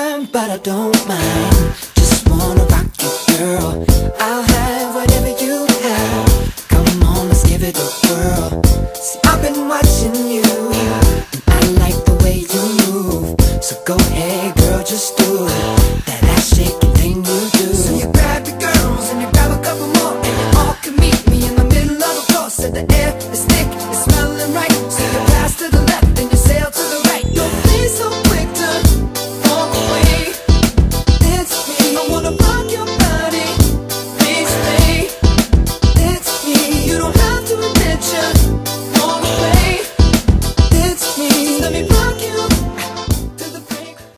time, but I don't mind. Just wanna rock you, girl. I'll have whatever you have. Come on, let's give it a whirl. See, I've been watching you, and I like the way you move. So go ahead, girl, just do it.